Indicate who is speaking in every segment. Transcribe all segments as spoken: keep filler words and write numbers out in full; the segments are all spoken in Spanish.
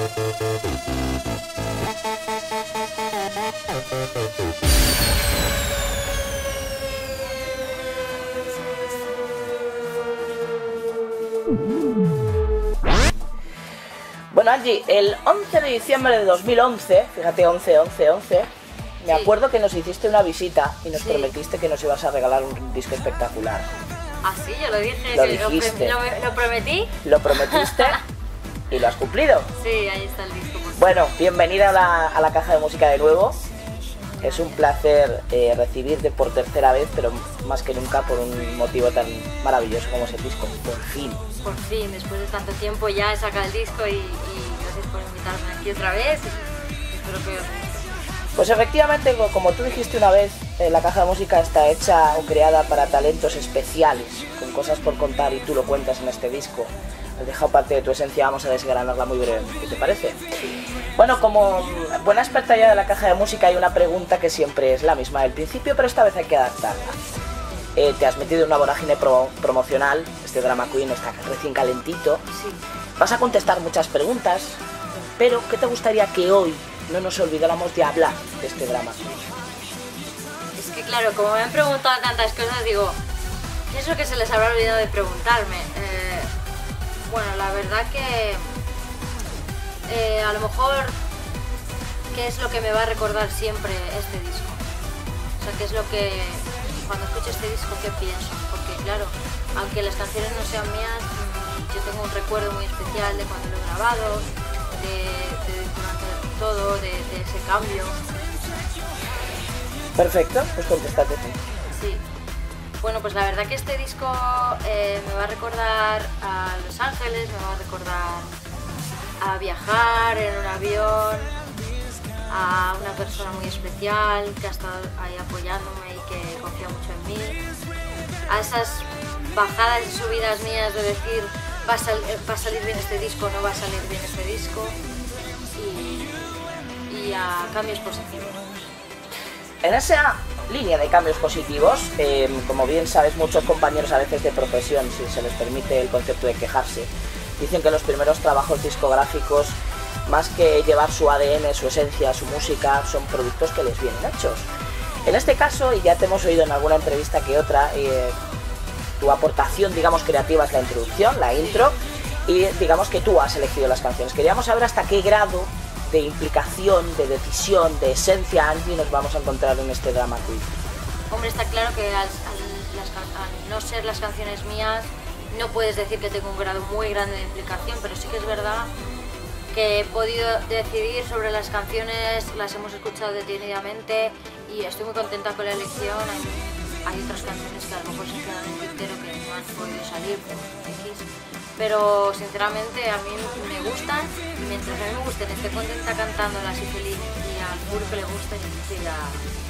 Speaker 1: Bueno, Angie, el once de diciembre de dos mil once, fíjate, once, once, once, me
Speaker 2: Sí.
Speaker 1: acuerdo que nos hiciste una visita y nos
Speaker 2: Sí.
Speaker 1: prometiste que nos ibas a regalar un disco espectacular.
Speaker 2: Ah, sí, yo lo dije,
Speaker 1: Lo
Speaker 2: que lo,
Speaker 1: dijiste.
Speaker 2: pre- lo- lo prometí.
Speaker 1: Lo prometiste y lo has cumplido.
Speaker 2: Sí, ahí está el disco. Pues.
Speaker 1: Bueno, bienvenida a la, a la caja de música de nuevo. Es un placer eh, recibirte por tercera vez, pero más que nunca por un motivo tan maravilloso como es el disco. Por fin.
Speaker 2: Por fin, después de tanto tiempo ya he sacado el disco y, y gracias por invitarme aquí otra vez. Y espero que os guste.
Speaker 1: Pues efectivamente, co- como tú dijiste una vez, eh, la caja de música está hecha o creada para talentos especiales, con cosas por contar, y tú lo cuentas en este disco. Has dejado parte de tu esencia, vamos a desgranarla muy brevemente, ¿te parece? Bueno, como buena experta ya de la caja de música, hay una pregunta que siempre es la misma del principio, pero esta vez hay que adaptarla. Eh, te has metido en una vorágine pro- promocional, este Drama Queen está recién calentito,
Speaker 2: Sí.
Speaker 1: vas a contestar muchas preguntas, pero ¿qué te gustaría que hoy no nos olvidáramos de hablar de este Drama Queen?
Speaker 2: Es que claro, como me han preguntado tantas cosas, digo, ¿qué es lo que se les habrá olvidado de preguntarme? Eh, bueno, la verdad que eh, a lo mejor, ¿qué es lo que me va a recordar siempre este disco? O sea, ¿qué es lo que, cuando escucho este disco, qué pienso? Porque claro, aunque las canciones no sean mías, mm, yo tengo un recuerdo muy especial de cuando lo he grabado, de, de durante todo, de, de ese cambio.
Speaker 1: Perfecto, pues contéstate tú.
Speaker 2: Sí. Bueno, pues la verdad que este disco eh, me va a recordar a Los Ángeles, me va a recordar a viajar en un avión, a una persona muy especial que ha estado ahí apoyándome y que confía mucho en mí, a esas bajadas y subidas mías de decir va a, sal va a salir bien este disco, no va a salir bien este disco, y, y a cambios positivos.
Speaker 1: En esa línea de cambios positivos, eh, como bien sabes, muchos compañeros a veces de profesión, si se les permite el concepto de quejarse, dicen que los primeros trabajos discográficos, más que llevar su A D N, su esencia, su música, son productos que les vienen hechos. En este caso, y ya te hemos oído en alguna entrevista que otra, eh, tu aportación, digamos, creativa es la introducción, la intro, y digamos que tú has elegido las canciones. Queríamos saber hasta qué grado de implicación, de decisión, de esencia, Angie, nos vamos a encontrar en este Drama Queen.
Speaker 2: Hombre, está claro que al, al- las can- al no ser las canciones mías, no puedes decir que tengo un grado muy grande de implicación, pero sí que es verdad que he podido decidir sobre las canciones, las hemos escuchado detenidamente y estoy muy contenta con la elección. Hay, hay otras canciones que a lo mejor se quedan en el tintero que no han podido salir por X, pero sinceramente a mí me gustan, y mientras a mí me gusten, esté contenta cantándolas y feliz, y al público le gusten, y ya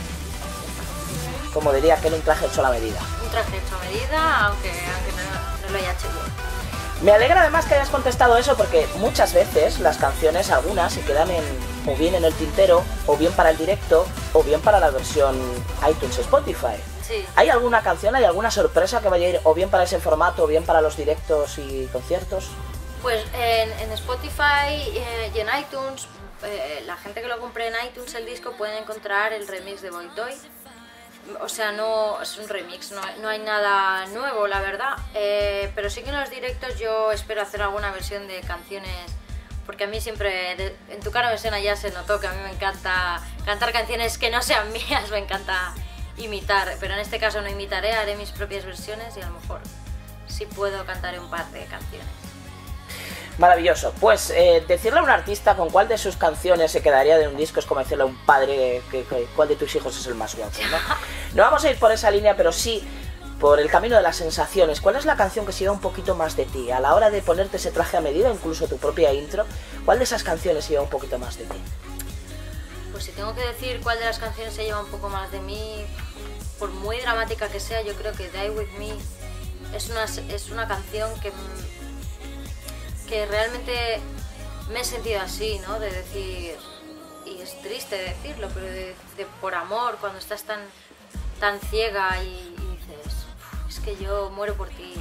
Speaker 1: Como diría aquel, un traje hecho a la medida.
Speaker 2: un traje hecho a medida, aunque, aunque no, no lo haya hecho yo.
Speaker 1: Me alegra además que hayas contestado eso, porque muchas veces las canciones, algunas, se quedan en, o bien en el tintero, o bien para el directo, o bien para la versión iTunes o Spotify.
Speaker 2: Sí.
Speaker 1: ¿Hay alguna canción, hay alguna sorpresa que vaya a ir o bien para ese formato, o bien para los directos y conciertos?
Speaker 2: Pues en, en Spotify eh, y en iTunes, eh, la gente que lo compre en iTunes el disco pueden encontrar el remix de Boy Toy. O sea, no es un remix, no, no hay nada nuevo, la verdad. Eh, pero sí que en los directos yo espero hacer alguna versión de canciones, porque a mí siempre, de- en Tu cara me suena ya se notó que a mí me encanta cantar canciones que no sean mías, me encanta imitar. Pero en este caso no imitaré, haré mis propias versiones y a lo mejor sí puedo cantar un par de canciones.
Speaker 1: Maravilloso. Pues eh, decirle a un artista con cuál de sus canciones se quedaría de un disco es como decirle a un padre que, que- cuál de tus hijos es el más guapo, ¿no? No vamos a ir por esa línea, pero sí por el camino de las sensaciones. ¿Cuál es la canción que se lleva un poquito más de ti? A la hora de ponerte ese traje a medida, incluso tu propia intro, ¿cuál de esas canciones se lleva un poquito más de ti?
Speaker 2: Pues si tengo que decir cuál de las canciones se lleva un poco más de mí, por muy dramática que sea, yo creo que Die With Me es una, es una canción que, que realmente me he sentido así, ¿no? De decir, y es triste decirlo, pero de, de por amor, cuando estás tan, tan ciega y, y dices, es que yo muero por ti,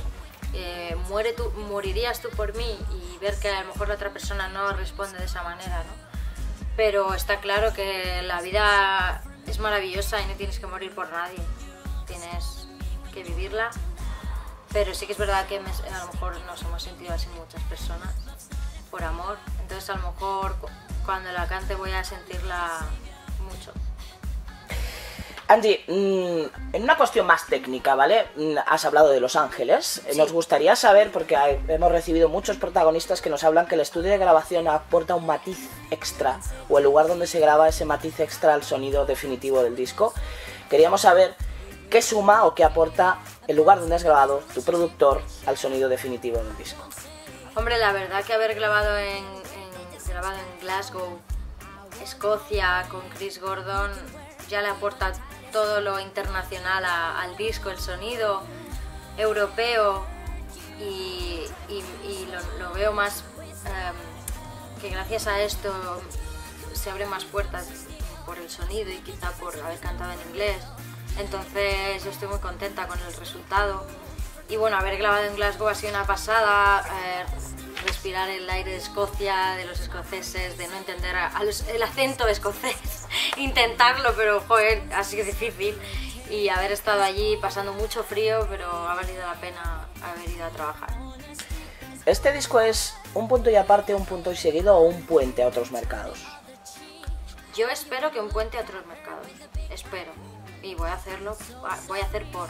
Speaker 2: eh, muere tú, morirías tú por mí, y ver que a lo mejor la otra persona no responde de esa manera, ¿no? Pero está claro que la vida es maravillosa y no tienes que morir por nadie, tienes que vivirla, pero sí que es verdad que me, a lo mejor nos hemos sentido así muchas personas, por amor, entonces a lo mejor cuando la cante voy a sentirla mucho.
Speaker 1: Angie, en una cuestión más técnica, ¿vale? Has hablado de Los Ángeles. Sí. Nos gustaría saber, porque hemos recibido muchos protagonistas que nos hablan que el estudio de grabación aporta un matiz extra, o el lugar donde se graba ese matiz extra al sonido definitivo del disco. Queríamos saber qué suma o qué aporta el lugar donde has grabado, tu productor, al sonido definitivo del disco.
Speaker 2: Hombre, la verdad que haber grabado en, en, grabado en Glasgow, Escocia, con Chris Gordon, ya le aporta todo lo internacional a, al disco, el sonido europeo, y, y, y lo, lo veo más um, que gracias a esto se abren más puertas por el sonido y quizá por haber cantado en inglés. Entonces yo estoy muy contenta con el resultado, y bueno, haber grabado en Glasgow ha sido una pasada, eh, respirar el aire de Escocia, de los escoceses, de no entender a, a los, el acento escocés, intentarlo, pero joder, ha sido difícil, y haber estado allí pasando mucho frío, pero ha valido la pena haber ido a trabajar.
Speaker 1: ¿Este disco es un punto y aparte, un punto y seguido, o un puente a otros mercados?
Speaker 2: Yo espero que un puente a otros mercados, espero, y voy a hacerlo, voy a hacer por...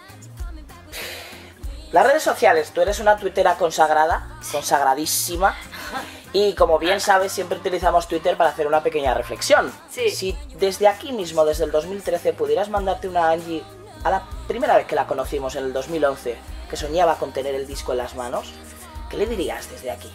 Speaker 1: Las redes sociales, tú eres una tuitera consagrada, consagradísima, y como bien sabes, siempre utilizamos Twitter para hacer una pequeña reflexión.
Speaker 2: Sí.
Speaker 1: Si desde aquí mismo, desde el dos mil trece, pudieras mandarte una Angie a la primera vez que la conocimos, en el dos mil once, que soñaba con tener el disco en las manos, ¿qué le dirías desde aquí?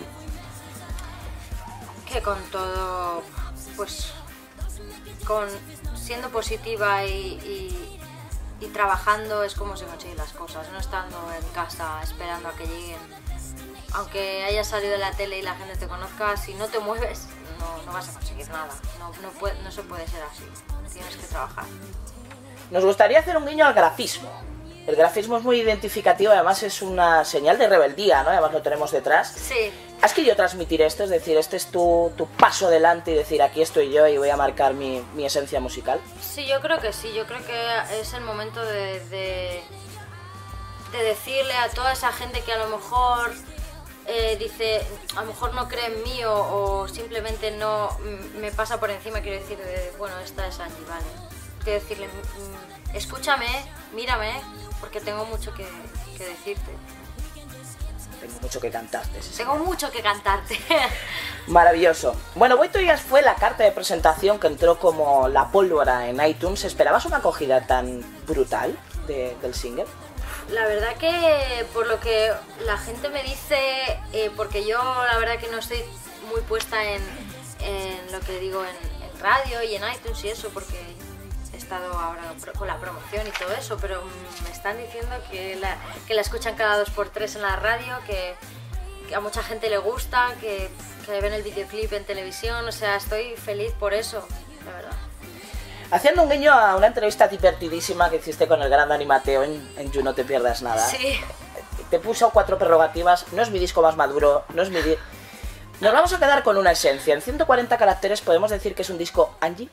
Speaker 2: Que con todo, pues, con siendo positiva y... y... y trabajando es como se consiguen las cosas, no estando en casa esperando a que lleguen. Aunque hayas salido de la tele y la gente te conozca, si no te mueves no, no vas a conseguir nada, no, no, puede, no se puede ser así, tienes que trabajar.
Speaker 1: Nos gustaría hacer un guiño al grafismo. El grafismo es muy identificativo, además es una señal de rebeldía, ¿no? Además lo tenemos detrás.
Speaker 2: Sí.
Speaker 1: ¿Has querido transmitir esto? Es decir, este es tu, tu paso adelante y decir, aquí estoy yo y voy a marcar mi, mi esencia musical.
Speaker 2: Sí, yo creo que sí, yo creo que es el momento de, de, de decirle a toda esa gente que a lo mejor eh, dice, a lo mejor no cree en mí, o, o simplemente no me pasa por encima, quiero decir, de, bueno, esta es Angie, vale. Quiero decirle, escúchame, mírame, porque tengo mucho que, que decirte.
Speaker 1: Tengo mucho que cantarte. ¿Sí?
Speaker 2: Tengo mucho que cantarte.
Speaker 1: Maravilloso. Bueno, Voy to Jazz fue la carta de presentación que entró como la pólvora en iTunes. ¿Esperabas una acogida tan brutal de, del single?
Speaker 2: La verdad que por lo que la gente me dice, eh, porque yo la verdad que no estoy muy puesta en, en lo que digo en, en radio y en iTunes y eso, porque he estado ahora con la promoción y todo eso, pero me están diciendo que la, que la escuchan cada dos por tres en la radio, que, que a mucha gente le gusta, que, que ven el videoclip en televisión, o sea, estoy feliz por eso, la verdad.
Speaker 1: Haciendo un guiño a una entrevista divertidísima que hiciste con el gran Dani Mateo en, en You No Te Pierdas Nada.
Speaker 2: Sí.
Speaker 1: Te puso cuatro prerrogativas, no es mi disco más maduro, no es mi... Di... Nos vamos a quedar con una esencia. En ciento cuarenta caracteres podemos decir que es un disco Angie.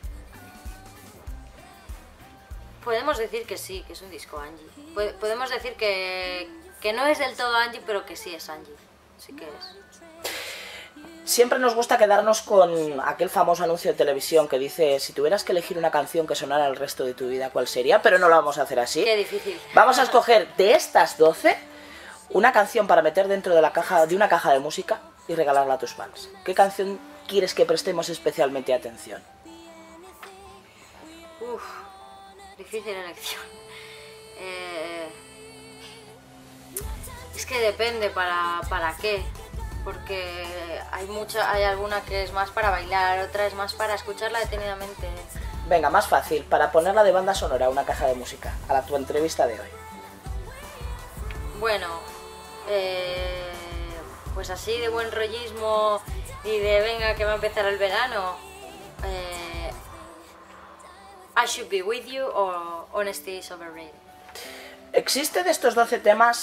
Speaker 2: Podemos decir que sí, que es un disco Angie. Podemos decir que, que no es del todo Angie, pero que sí es Angie. Sí que es.
Speaker 1: Siempre nos gusta quedarnos con aquel famoso anuncio de televisión que dice, si tuvieras que elegir una canción que sonara el resto de tu vida, ¿cuál sería? Pero no lo vamos a hacer así.
Speaker 2: Qué difícil.
Speaker 1: Vamos a escoger de estas doce una canción para meter dentro de, la caja, de una caja de música y regalarla a tus fans. ¿Qué canción quieres que prestemos especialmente atención?
Speaker 2: Uf, difícil elección. Eh, es que depende para, para qué. Porque hay mucha, hay alguna que es más para bailar, otra es más para escucharla detenidamente.
Speaker 1: Venga, más fácil, para ponerla de banda sonora a una caja de música, a la tu entrevista de hoy.
Speaker 2: Bueno, eh, pues así de buen rollismo y de venga que va a empezar el verano, eh, I Should Be With You o Honesty Is Overrated.
Speaker 1: ¿Existe de estos doce temas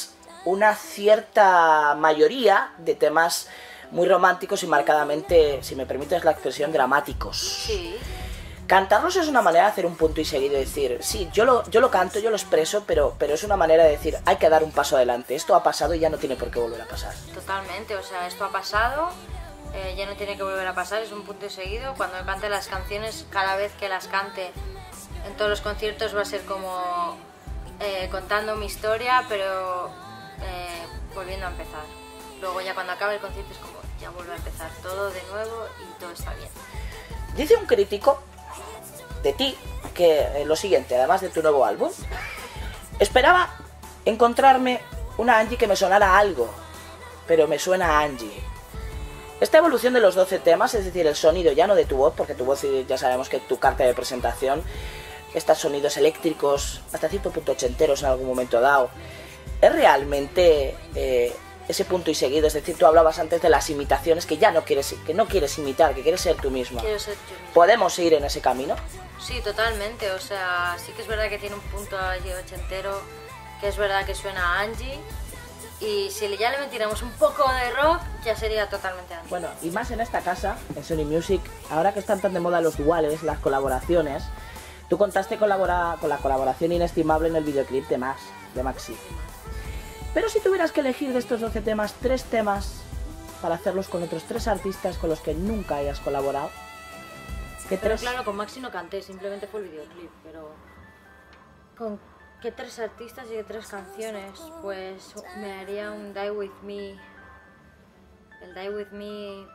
Speaker 1: una cierta mayoría de temas muy románticos y marcadamente, si me permites la expresión, dramáticos.
Speaker 2: Sí.
Speaker 1: Cantarlos es una manera de hacer un punto y seguido, decir, sí, yo lo, yo lo canto, yo lo expreso, pero, pero es una manera de decir, hay que dar un paso adelante, esto ha pasado y ya no tiene por qué volver a pasar.
Speaker 2: Totalmente, o sea, esto ha pasado, eh, ya no tiene que volver a pasar, es un punto y seguido. Cuando cante las canciones, cada vez que las cante en todos los conciertos va a ser como eh, contando mi historia, pero eh, volviendo a empezar. Luego ya cuando acabe el concierto es como, ya vuelve a empezar todo de nuevo y todo está bien.
Speaker 1: Dice un crítico de ti que eh, lo siguiente, además de tu nuevo álbum, esperaba encontrarme una Angie que me sonara a algo, pero me suena a Angie. Esta evolución de los doce temas, es decir, el sonido ya no de tu voz, porque tu voz ya sabemos que tu carta de presentación, estos sonidos eléctricos, hasta cierto punto ochenteros en algún momento dado, es realmente eh, ese punto y seguido. Es decir, tú hablabas antes de las imitaciones que ya no quieres, que no quieres imitar, que quieres ser tú misma.
Speaker 2: Quiero ser yo misma.
Speaker 1: ¿Podemos seguir en ese camino?
Speaker 2: Sí, totalmente, o sea, sí que es verdad que tiene un punto allí ochentero, que es verdad que suena a Angie, y si ya le metiéramos un poco de rock, ya sería totalmente Angie.
Speaker 1: Bueno, y más en esta casa, en Sony Music, ahora que están tan de moda los duales, las colaboraciones, tú contaste con la, con la colaboración inestimable en el videoclip de Max, de Maxi. Pero si tuvieras que elegir de estos doce temas, tres temas para hacerlos con otros tres artistas con los que nunca hayas colaborado, ¿qué
Speaker 2: Pero
Speaker 1: tres?
Speaker 2: claro, con Maxi no canté, simplemente fue el videoclip, pero... ¿Con qué tres artistas y qué tres canciones? Pues me haría un Die With Me. El Die With Me...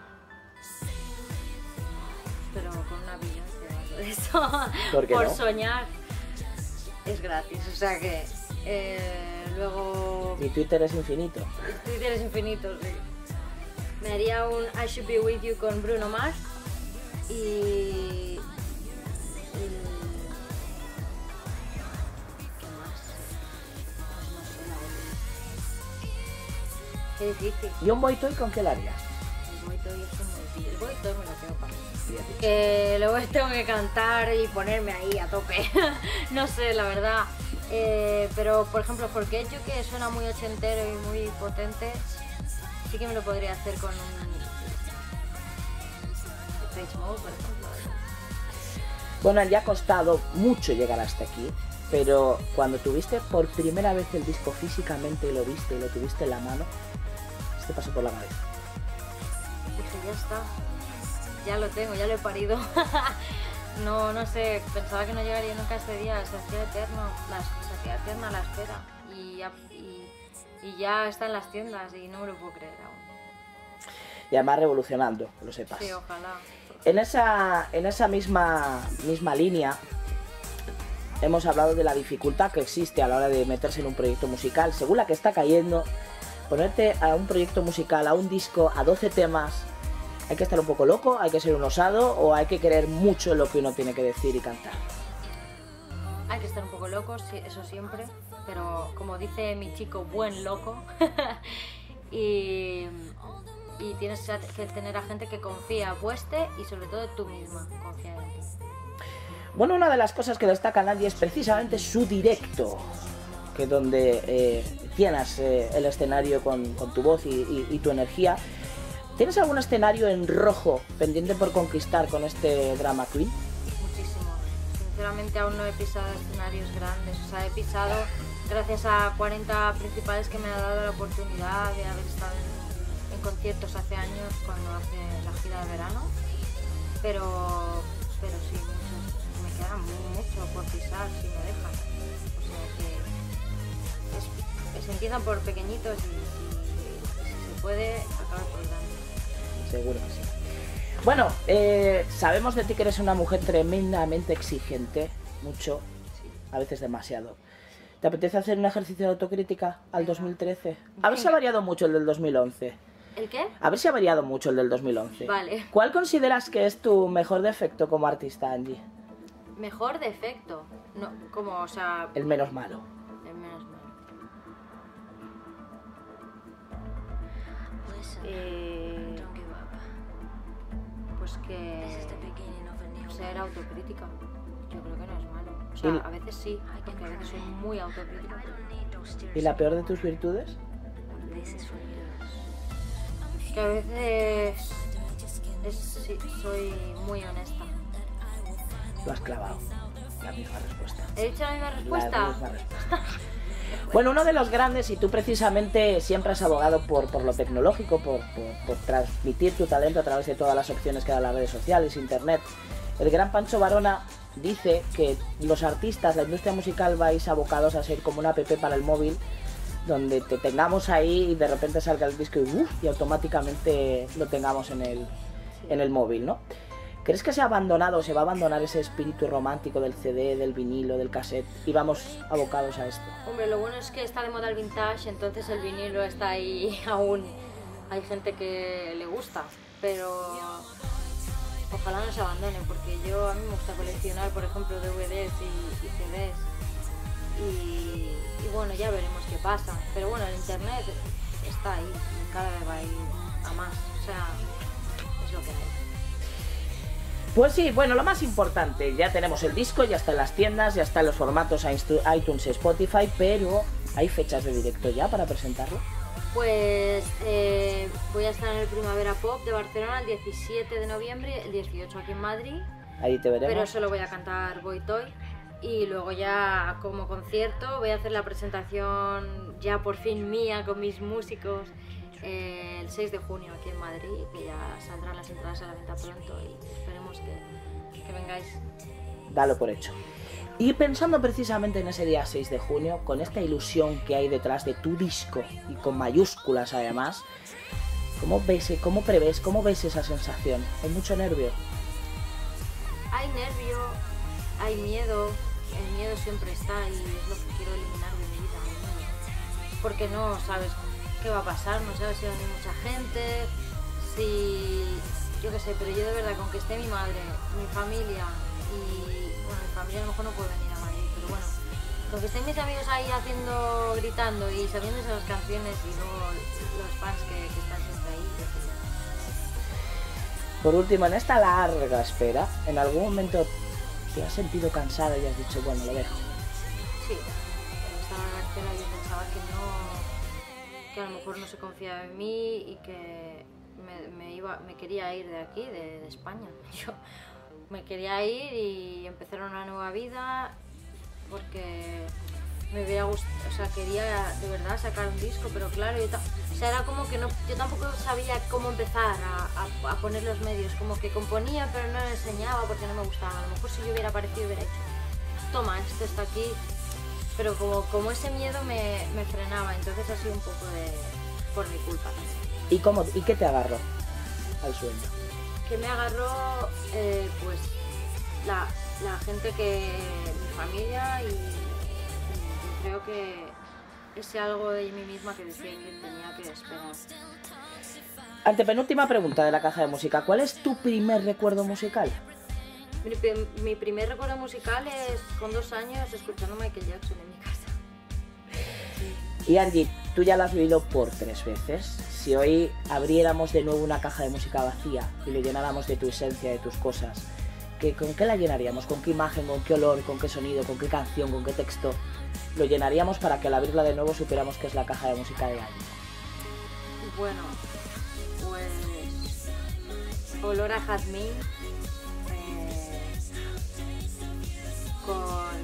Speaker 2: Pero con una Beyoncé, de eso.
Speaker 1: ¿Por qué
Speaker 2: Por
Speaker 1: no?
Speaker 2: soñar. Es gratis, o sea que... Eh, luego...
Speaker 1: Mi Twitter es infinito.
Speaker 2: Twitter es infinito, sí. Me haría un I Should Be With You con Bruno Mars. Y... y... ¿Qué más? Pues no sé, la verdad. Qué difícil.
Speaker 1: ¿Y un Boy Toy con qué lo harías?
Speaker 2: El Boy Toy es muy difícil. El Boy Toy me lo tengo para mí.
Speaker 1: Bien dicho.
Speaker 2: Que luego tengo que cantar y ponerme ahí a tope. No sé, la verdad. Eh, pero, por ejemplo, Forget You, que suena muy ochentero y muy potente, sí que me lo podría hacer con un Depeche Mode, por ejemplo.
Speaker 1: Bueno, ya ha costado mucho llegar hasta aquí, pero cuando tuviste por primera vez el disco físicamente y lo viste y lo tuviste en la mano, ¿qué te pasó por la cabeza?
Speaker 2: Dije, ya está, ya lo tengo, ya lo he parido. No, no sé, pensaba que no llegaría nunca a este día, se hacía eterno, la, se hacía eterna la espera y ya, y, y ya está en las tiendas y no me lo puedo creer aún.
Speaker 1: Y además revolucionando, que lo sepas.
Speaker 2: Sí, ojalá.
Speaker 1: En esa, en esa misma, misma línea hemos hablado de la dificultad que existe a la hora de meterse en un proyecto musical. Según la que está cayendo, ponerte a un proyecto musical, a un disco, a doce temas, hay que estar un poco loco, hay que ser un osado o hay que querer mucho lo que uno tiene que decir y cantar.
Speaker 2: Hay que estar un poco locos, sí, eso siempre, pero como dice mi chico, buen loco. y, y tienes que tener a gente que confía, apueste y sobre todo tú misma confía en ti.
Speaker 1: Bueno, una de las cosas que destaca Nadie es precisamente su directo, que donde eh, llenas eh, el escenario con, con tu voz y, y, y tu energía. ¿Tienes algún escenario en rojo pendiente por conquistar con este Drama Queen?
Speaker 2: Muchísimo. Sinceramente aún no he pisado escenarios grandes. O sea, he pisado gracias a cuarenta principales que me ha dado la oportunidad de haber estado en, en conciertos hace años cuando hace la gira de verano. Pero, pero sí, mucho. Me queda mucho por pisar si me dejan. O sea que es, se empiezan por pequeñitos y, y, y si se puede acabar por grande.
Speaker 1: Seguro que sí. Bueno, eh, sabemos de ti que eres una mujer tremendamente exigente, mucho, a veces demasiado. ¿Te apetece hacer un ejercicio de autocrítica al dos mil trece? A ver si ha variado mucho el del dos mil once.
Speaker 2: ¿El qué?
Speaker 1: A ver si ha variado mucho el del dos mil once.
Speaker 2: Vale.
Speaker 1: ¿Cuál consideras que es tu mejor defecto como artista, Angie?
Speaker 2: Mejor defecto. No, como, o sea...
Speaker 1: El menos malo.
Speaker 2: El menos malo. Eh, pues que... ser autocrítica. yo creo que no es malo. O sea, a veces sí, porque a veces soy muy autocrítica.
Speaker 1: ¿Y la peor de tus virtudes?
Speaker 2: Que a veces es, sí, soy muy honesta.
Speaker 1: Lo has clavado. La misma respuesta.
Speaker 2: ¿He dicho la misma respuesta?
Speaker 1: La misma respuesta. Bueno, uno de los grandes, y tú precisamente siempre has abogado por, por lo tecnológico, por, por, por transmitir tu talento a través de todas las opciones que dan las redes sociales, internet. El gran Pancho Varona dice que los artistas, la industria musical, vais abocados a ser como una app para el móvil, donde te tengamos ahí y de repente salga el disco y, uf, y automáticamente lo tengamos en el, en el móvil, ¿no? ¿Crees que se ha abandonado, se va a abandonar ese espíritu romántico del C D, del vinilo, del cassette y vamos abocados a esto?
Speaker 2: Hombre, lo bueno es que está de moda el vintage, entonces el vinilo está ahí aún. Hay gente que le gusta, pero ojalá no se abandone, porque yo a mí me gusta coleccionar, por ejemplo, D V Ds y, y C Ds. Y, y bueno, ya veremos qué pasa. Pero bueno, el internet está ahí y cada vez va a ir a más. O sea, es lo que hay.
Speaker 1: Pues sí, bueno, lo más importante, ya tenemos el disco, ya está en las tiendas, ya está en los formatos iTunes y Spotify, pero ¿hay fechas de directo ya para presentarlo?
Speaker 2: Pues eh, voy a estar en el Primavera Pop de Barcelona el diecisiete de noviembre, el dieciocho aquí en Madrid.
Speaker 1: Ahí te veremos.
Speaker 2: Pero solo voy a cantar Boy Toy. Y luego ya como concierto voy a hacer la presentación ya por fin mía con mis músicos eh, el seis de junio aquí en Madrid, que ya saldrán las entradas a la venta pronto y esperemos que, que vengáis.
Speaker 1: Dalo por hecho. Y pensando precisamente en ese día seis de junio, con esta ilusión que hay detrás de tu disco y con mayúsculas además, ¿cómo ves, cómo prevés, cómo ves esa sensación? ¿Hay mucho nervio?
Speaker 2: Hay nervio, hay miedo. El miedo siempre está y es lo que quiero eliminar de mi vida. Porque no sabes qué va a pasar, no sabes si va a venir mucha gente, si... yo qué sé, pero yo de verdad, con que esté mi madre, mi familia y... bueno, mi familia a lo mejor no puede venir a Madrid, pero bueno, con que estén mis amigos ahí haciendo, gritando y sabiéndose las canciones y luego los fans que, que están siempre ahí.
Speaker 1: Por último, en esta larga espera, ¿en algún momento te has sentido cansada y has dicho, bueno, lo dejo?
Speaker 2: Sí, en esta larga espera yo pensaba que no, que a lo mejor no se confiaba en mí y que me, me, iba, me quería ir de aquí, de, de España. Yo me quería ir y empezar una nueva vida porque me hubiera gustado, o sea, quería de verdad sacar un disco, pero claro, yo o sea, era como que no, yo tampoco sabía cómo empezar a, a, a poner los medios, como que componía pero no le enseñaba porque no me gustaba. A lo mejor si yo hubiera aparecido hubiera hecho, toma, esto está aquí, pero como, como ese miedo me, me frenaba, entonces ha sido un poco de, por mi culpa.
Speaker 1: ¿Y, cómo, ¿Y qué te agarró al sueño?
Speaker 2: Que me agarró, eh, pues, la, la gente que, mi familia y, y creo que ese algo de mí misma que decía que tenía que esperar.
Speaker 1: Antepenúltima pregunta de la caja de música. ¿Cuál es tu primer recuerdo musical?
Speaker 2: Mi, mi primer recuerdo musical es con dos años escuchando Michael Jackson en mi casa.
Speaker 1: Y Angie, tú ya lo has vivido por tres veces. Si hoy abriéramos de nuevo una caja de música vacía y le llenáramos de tu esencia, de tus cosas, ¿qué, ¿con qué la llenaríamos? ¿Con qué imagen, con qué olor, con qué sonido, con qué canción, con qué texto? Lo llenaríamos para que al abrirla de nuevo supiéramos que es la caja de música de Angie.
Speaker 2: Bueno, pues olor a jazmín, eh, con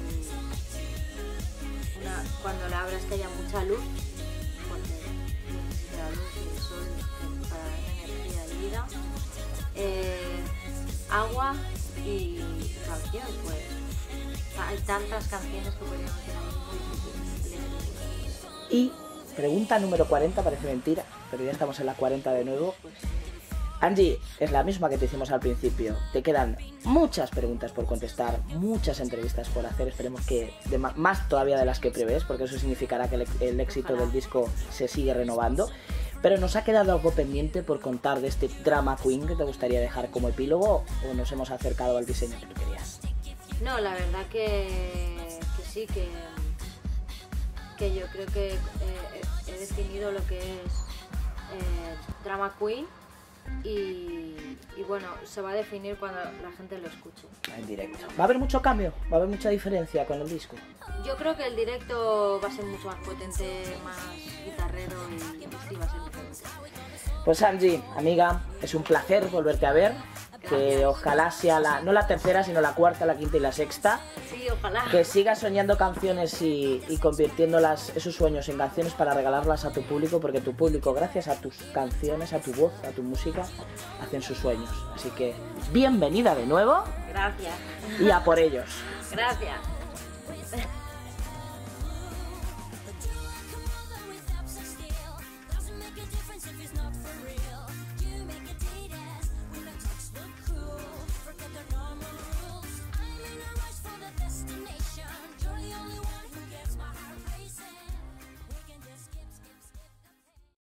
Speaker 2: una, cuando la abras que haya mucha luz, porque la luz y el sol para dar energía y vida, eh, agua y canción, pues hay tantas canciones que podríamos tener muy difíciles.
Speaker 1: Y pregunta número cuarenta, parece mentira, pero ya estamos en la cuarenta de nuevo. Angie, es la misma que te hicimos al principio. Te quedan muchas preguntas por contestar, muchas entrevistas por hacer. Esperemos que de más todavía de las que prevés, porque eso significará que el, el éxito del disco se sigue renovando. Pero nos ha quedado algo pendiente por contar de este Drama Queen que te gustaría dejar como epílogo, o nos hemos acercado al diseño que tú querías.
Speaker 2: No, la verdad que, que sí, que, que yo creo que eh, he definido lo que es eh, Drama Queen y, y bueno, se va a definir cuando la gente lo escuche.
Speaker 1: En directo. ¿Va a haber mucho cambio? ¿Va a haber mucha diferencia con el disco?
Speaker 2: Yo creo que el directo va a ser mucho más potente, más guitarrero y sí va a ser diferente.
Speaker 1: Pues Angie, amiga, es un placer volverte a ver. Que ojalá sea la, no la tercera, sino la cuarta, la quinta y la sexta.
Speaker 2: Sí, ojalá.
Speaker 1: Que sigas soñando canciones y, y convirtiéndolas, esos sueños, en canciones para regalarlas a tu público, porque tu público, gracias a tus canciones, a tu voz, a tu música, hacen sus sueños. Así que, bienvenida de nuevo.
Speaker 2: Gracias.
Speaker 1: Y a por ellos.
Speaker 2: Gracias.